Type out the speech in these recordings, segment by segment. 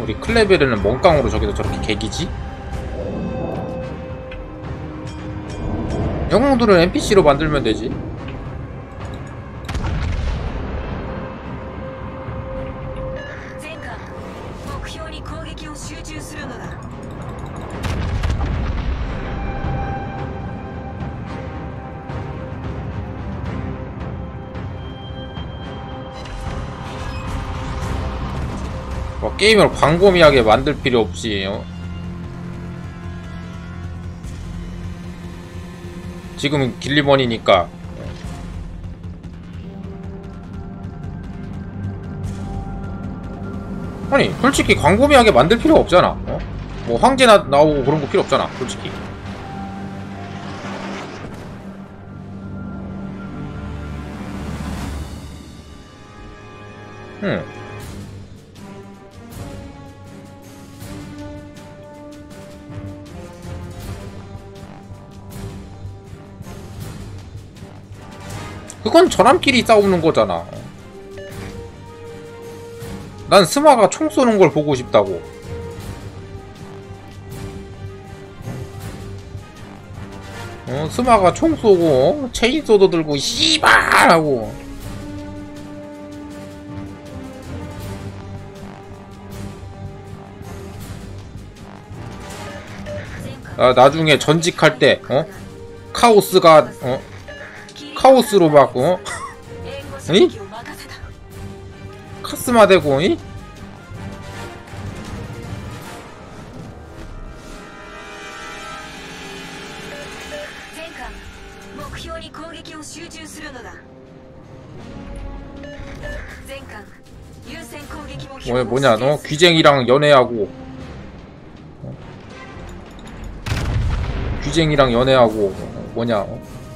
우리 클레베르는 멍깡으로 저기서 저렇게 개기지? 영웅들은 NPC로 만들면 되지. 게임을 광범위하게 만들 필요 없이 지금은 길리번이니까 아니 솔직히 광범위하게 만들 필요 없잖아. 뭐 황제 나오고 그런 거 필요 없잖아 솔직히. 그건 저람끼리 싸우는 거잖아. 난 스마가 총 쏘는 걸 보고 싶다고. 스마가 총 쏘고 체인소도 들고 씨발 하고. 나중에 전직할 때 카오스가 카오스로 막 이? 카스마 되고 이? 뭐냐 너 귀쟁이랑 연애하고 귀쟁이랑 연애하고 뭐냐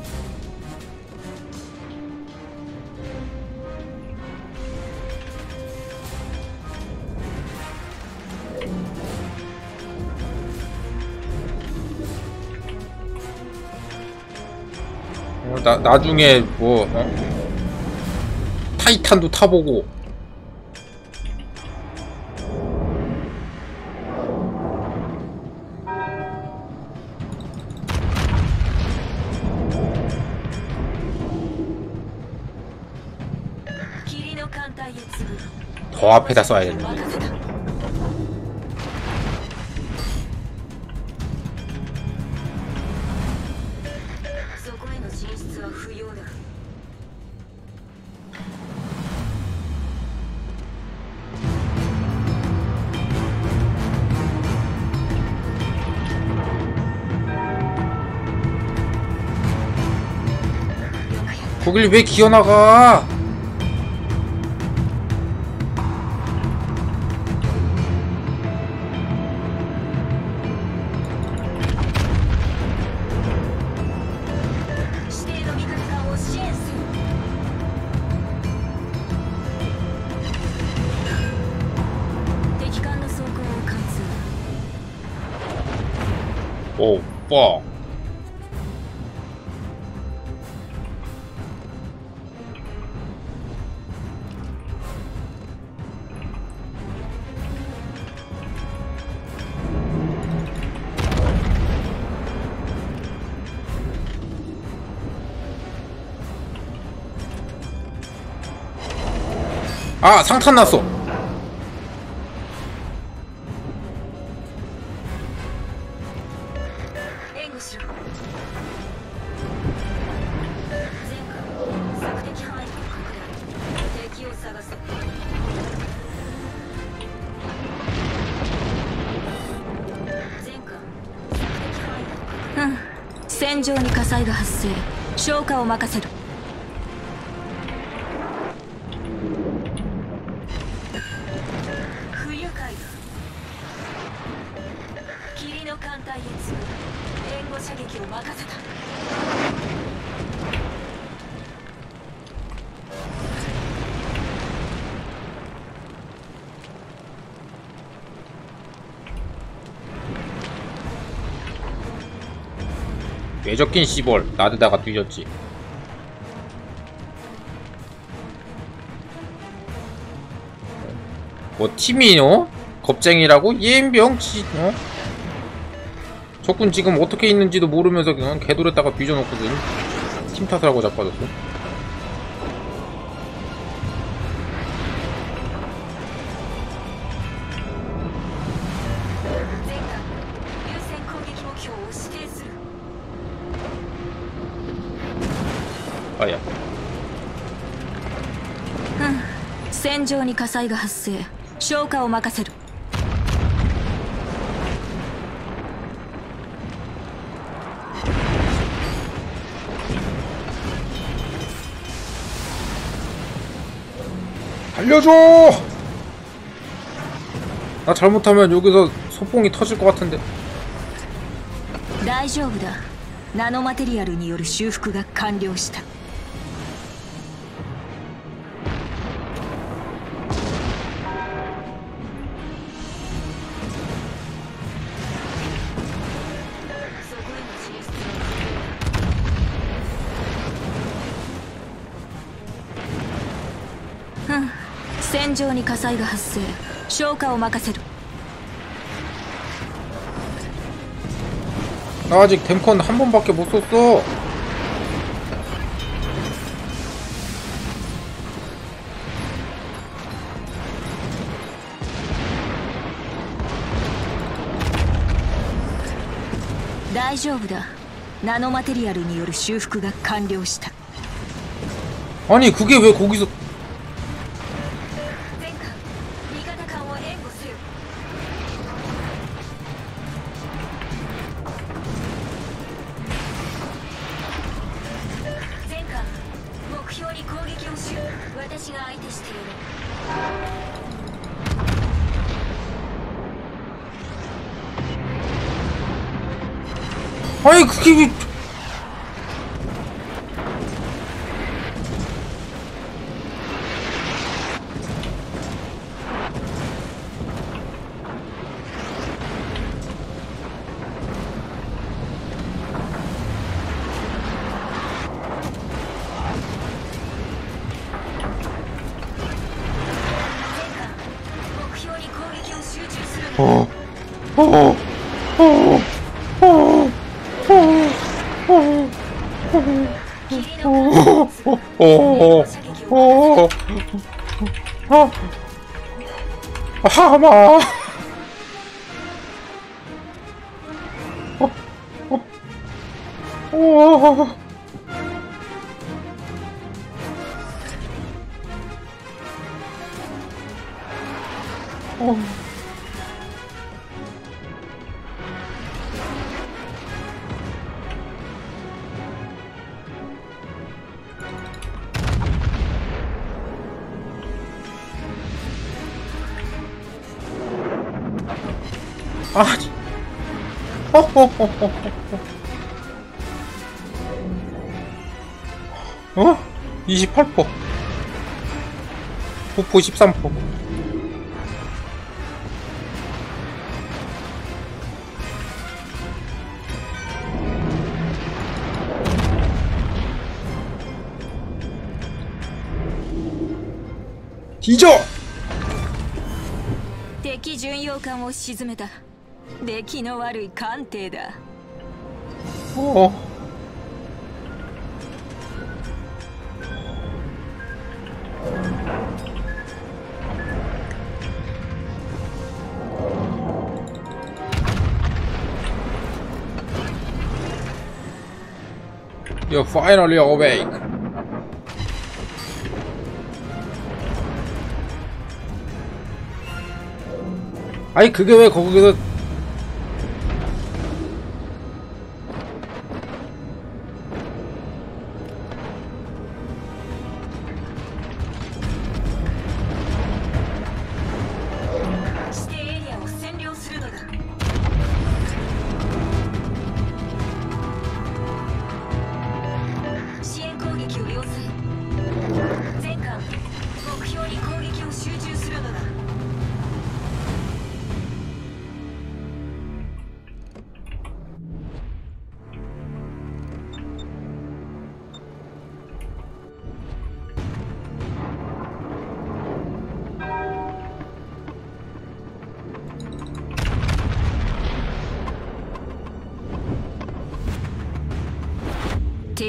나중에 뭐 타이탄도 타보고 더 앞에다 써야겠는데. 거길 왜 기어나가? 오, 뻑. 아, 상탄 났어. 응, 戦場に火災が発生。消火を任せる。不愉快だ。霧の艦隊へ次ぐ援護射撃を任せた。 왜 적긴 씨벌 나드다가 뒤졌지. 뭐 팀이 겁쟁이라고? 이엠병 어? 적군 지금 어떻게 있는지도 모르면서 그냥 개돌에다가 뒤져놓고든 팀 탓을 하고 자빠졌어. 아야. 戦場に火災が発生。消火を任せる。 알려줘! 나 잘못하면 여기서 소뽕이 터질 것 같은데. 大丈夫だ。ナノマテリアルによる修復が完了した。 戦場に火災が発生。消火を任せる。 나 아직 댐컨 한 번밖에 못 썼어. 다丈夫だ。ナノマテリアルによる修復が完了した。 아니 그게 왜 거기서? 아니 그게 왜? 하마. 아니. 어? 28%. 부포 13%. 뒤져! 敵巡洋艦を沈めた。出来の悪い艦艇だ。 You're finally awake. 아니 그게 왜 거기서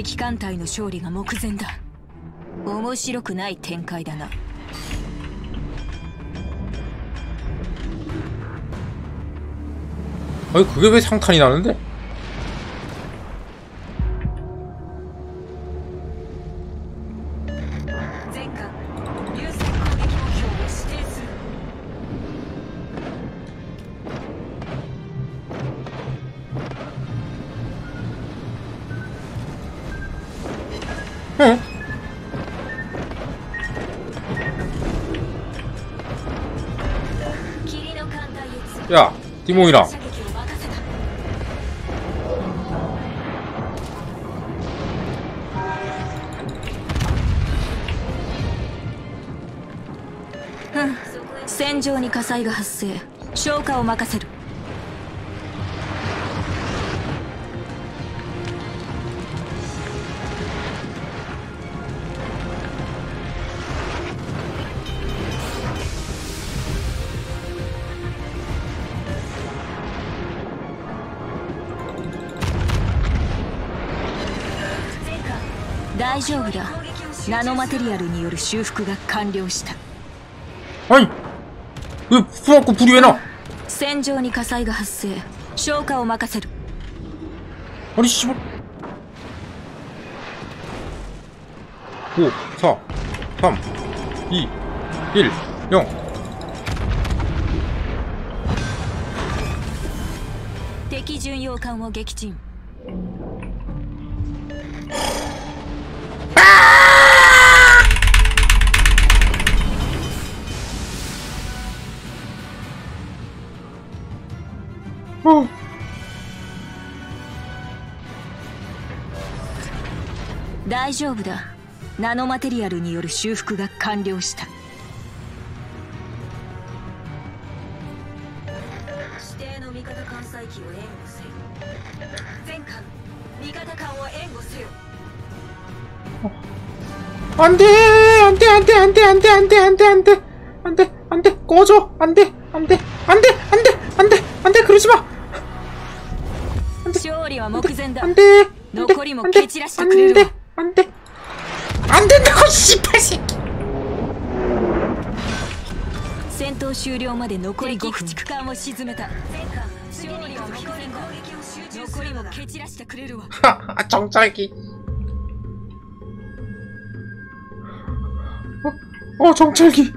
敵艦隊の勝利が目前だ。面白くない展開だな。 아니 그게 왜 상탄이 나는데? 응? 야, 디몽이랑 戦場に火災が発生。消火を任せる。大丈夫だ。ナノマテリアルによる修復が完了した。 아니 왜 부갖고 불이 왜 나? 戦場に火災が発生。消火を任せる。 아니 씨발 5 4 3 2 1 0 敵巡洋艦を撃沈。 大丈夫だ。ナノマテリアルによる修復が完了した。指定の味方艦載機を援護せよ。全艦味方艦を援護せよ。 안돼 안돼 안돼 안돼 안돼 안돼 안돼 안돼 안돼 안돼 꺼져 안돼 안돼 안돼 안돼 안돼 안돼 그러지 마. 勝利は目前だ。 안돼 残りも蹴散らしてくれるわ。 안돼 안 된다고 씨발 새끼. 戦闘終了まで残り5分。駆逐艦を沈めた。勝利は目前だ。残りも蹴散らしてくれるわ。 정찰기. 정찰기.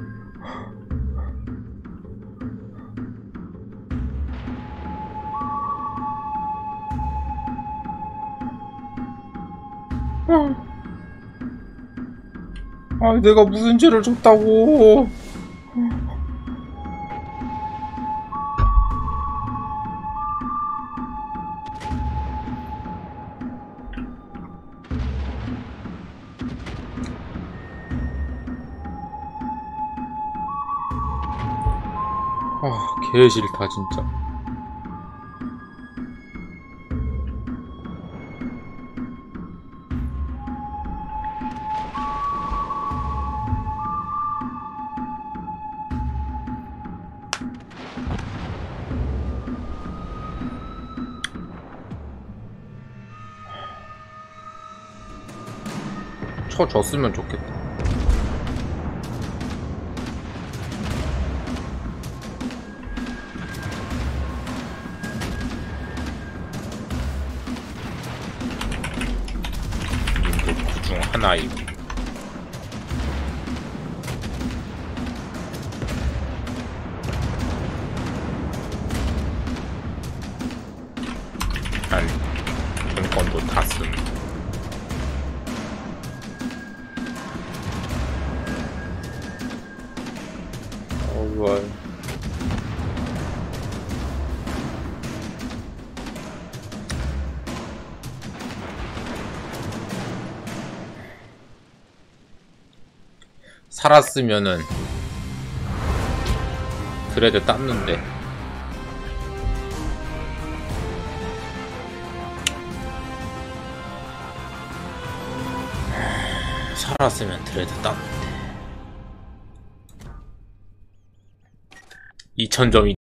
아, 내가 무슨 죄를 줬다고. 아, 개 싫다 진짜. 쳐줬으면 좋겠다. 그중 하나이고. 난 정권도 탔음. 뭘. 살았으면은 그래도 땄는데. 살았으면 그래도 땄는데. 2000점이